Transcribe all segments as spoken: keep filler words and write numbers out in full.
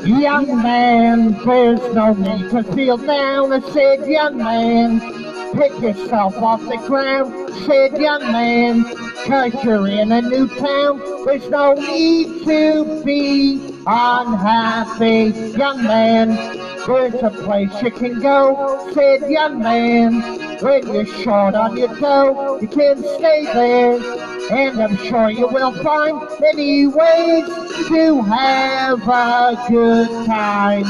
Young man, there's no need to feel down. I said, young man, pick yourself off the ground. Said, young man, cause you're in a new town. There's no need to be unhappy. Young man, there's a place you can go. Said, young man, when you're short on your dough, you can stay there. And I'm sure you will find many ways to have a good time.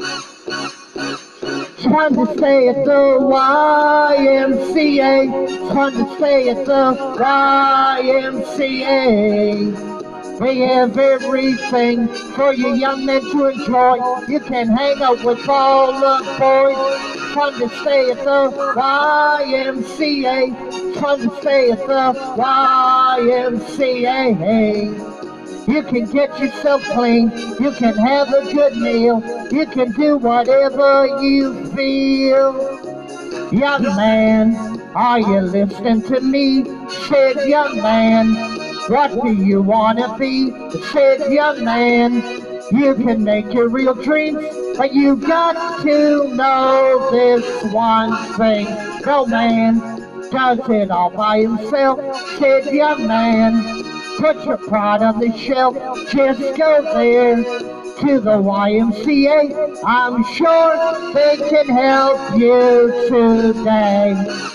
It's fun to stay at the Y M C A. It's fun to stay at the Y M C A. They have everything for you young men to enjoy. You can hang out with all the boys. It's fun to stay at the Y M C A. It's fun to stay at the Y M C A. You can get yourself clean. You can have a good meal. You can do whatever you feel. Young man, are you listening to me? Said young man, what do you want to be? Said young man, you can make your real dreams, but you got to know this one thing. No man does it all by himself. Said young man, put your pride on the shelf. Just go there to the Y M C A. I'm sure they can help you today.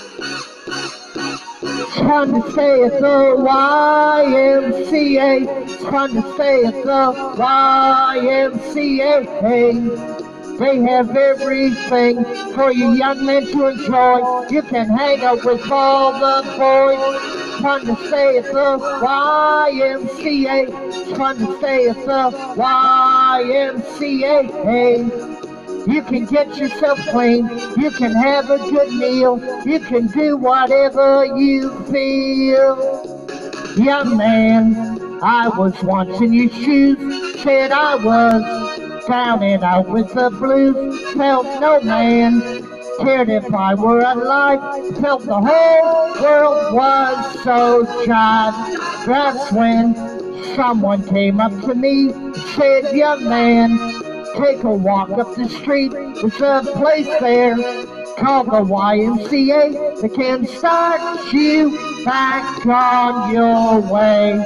It's fun to stay at the Y M C A. It's fun to stay at the Y M C A. They have everything for you young men to enjoy. You can hang out with all the boys. It's fun to stay at the Y M C A. It's fun to stay at the Y M C A. You can get yourself clean. You can have a good meal. You can do whatever you feel. Young man, I was once in your shoes. Said I was down and out with the blues. Felt no man cared if I were alive. Felt the whole world was so jive. That's when someone came up to me. Said, young man, take a walk up the street. There's a place there called the Y M C A that can start you back on your way.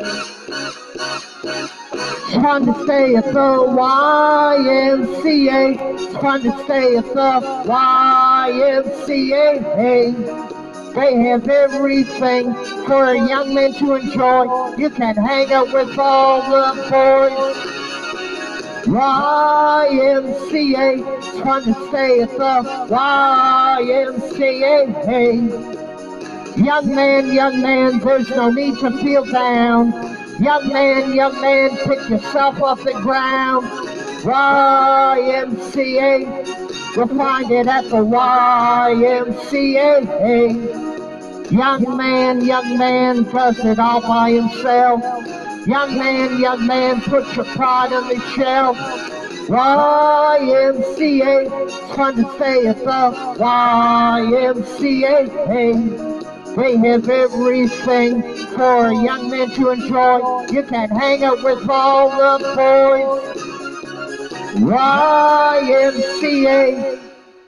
It's fun to stay at the Y M C A. It's fun to stay at the Y M C A. They have everything for young men to enjoy. You can hang out with all the boys. Y M C A, it's fun to stay at the Y M C A. Young man, young man, there's no need to feel down. Young man, young man, pick yourself off the ground. Y M C A, you'll find it at the Y M C A. Young man, young man, does it all by himself. Young man, young man, put your pride on the shelf. Y M C A, it's fun to stay at the Y M C A. They have everything for young men to enjoy. You can hang out with all the boys. Y M C A.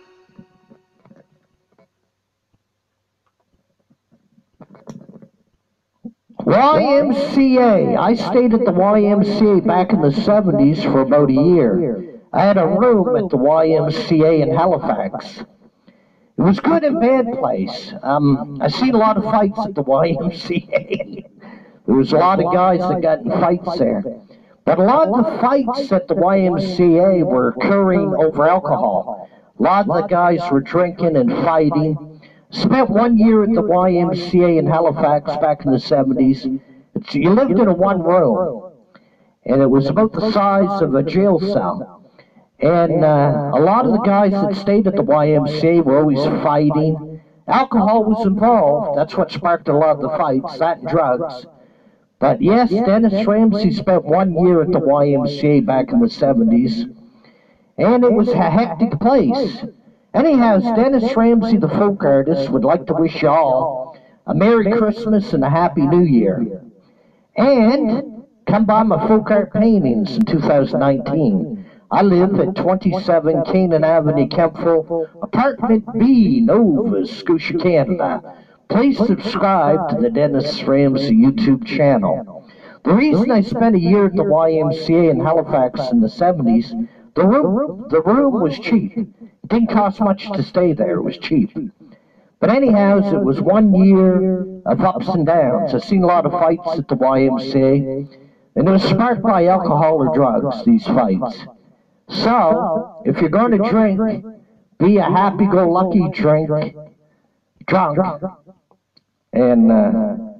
Y M C A. I stayed at the Y M C A back in the seventies for about a year. I had a room at the Y M C A in Halifax. It was a good and bad place. Um, I seen a lot of fights at the Y M C A. There was a lot of guys that got in fights there. But a lot of the fights at the Y M C A were occurring over alcohol. A lot of the guys were drinking and fighting. Spent one year at the Y M C A in Halifax back in the seventies. It's, you lived in a one room, and it was about the size of a jail cell. And uh, a lot of the guys that stayed at the Y M C A were always fighting. Alcohol was involved. That's what sparked a lot of the fights, that and drugs. But yes, Dennis Ramsay spent one year at the Y M C A back in the seventies. And it was a hectic place. Anyhow, Dennis Ramsay, the folk artist, would like to wish you all a Merry Christmas and a Happy New Year. And come buy my folk art paintings in two thousand nineteen. I live at twenty-seven Canaan Avenue, Kempville, Apartment B, Nova Scotia, Canada. Please subscribe to the Dennis Ramsay YouTube channel. The reason I spent a year at the Y M C A in Halifax in the seventies, the room, the room was cheap. It didn't cost much to stay there, it was cheap. But anyhow, it was one year of ups and downs. I've seen a lot of fights at the Y M C A, and it was sparked by alcohol or drugs, these fights. So, if you're going to drink, be a happy-go-lucky drink, drunk, and uh,